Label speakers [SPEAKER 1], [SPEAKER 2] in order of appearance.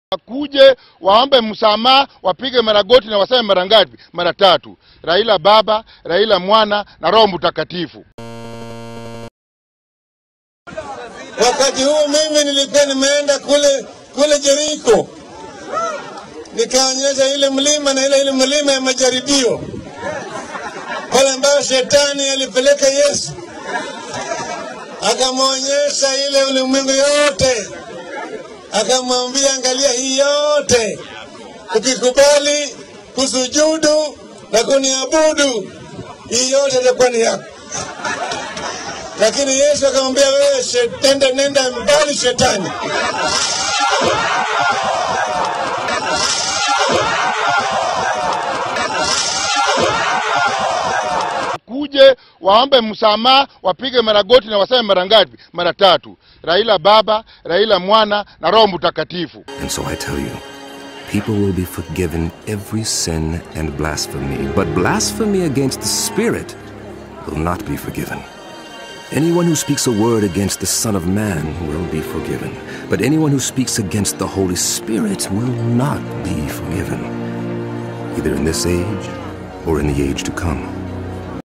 [SPEAKER 1] Wakuje waombe msamaha, wapige maragoti na waseme mara ngapi? Mara 3. Raila Baba, Raila Mwana na Roho Mtakatifu.
[SPEAKER 2] Wakati huu mimi nilikuwa nimeenda kule Jericho. Nikaonyesha ile mlima na ile mlima ya majaribio. Pale ambapo shetani alipeleka Yesu. Akamwonyesha ile ulimwengu yote. Akamwambia angalia hii yote. Ukikubali kusujudu na kuniabudu, hii yote itakuwa ni yako. Lakini Yesu akamwambia wewe nenda mbali shetani.
[SPEAKER 1] Kuje waombe msamaha, wapige maragoti na waseme mara ngapi? Mara 3. Raila Baba, Raila Mwana na Roho Mtakatifu.
[SPEAKER 3] And so I tell you, people will be forgiven every sin and blasphemy, but blasphemy against the Spirit will not be forgiven. Anyone who speaks a word against the Son of Man will be forgiven, but anyone who speaks against the Holy Spirit will not be forgiven, either in this age or in the age to come.